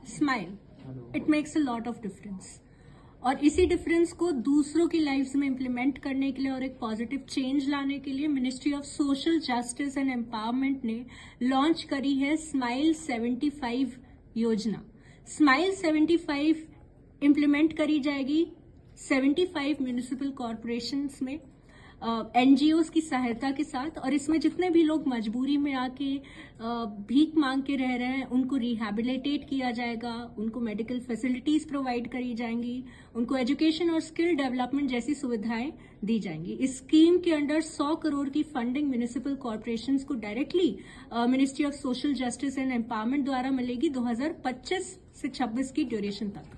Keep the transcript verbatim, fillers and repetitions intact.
Smile, it makes a lot of difference. और इसी difference को दूसरों की लाइफ्स में इम्प्लीमेंट करने के लिए और एक पॉजिटिव चेंज लाने के लिए ministry of social justice and empowerment ने लॉन्च करी है स्माइल सेवेंटी फाइव योजना। स्माइल सेवेंटी फाइव इम्प्लीमेंट करी जाएगी सेवेंटी फाइव म्यूनिसिपल कॉरपोरेशंस में एनजीओज की सहायता के साथ, और इसमें जितने भी लोग मजबूरी में आके भीख मांग के रह रहे हैं उनको रिहैबिलिटेट किया जाएगा, उनको मेडिकल फैसिलिटीज प्रोवाइड करी जाएंगी, उनको एजुकेशन और स्किल डेवलपमेंट जैसी सुविधाएं दी जाएंगी। इस स्कीम के अंडर सौ करोड़ की फंडिंग म्यूनिसिपल कॉरपोरेशंस को directly ministry of social justice and empowerment द्वारा मिलेगी दो हजार पच्चीस से छब्बीस की ड्यूरेशन तक।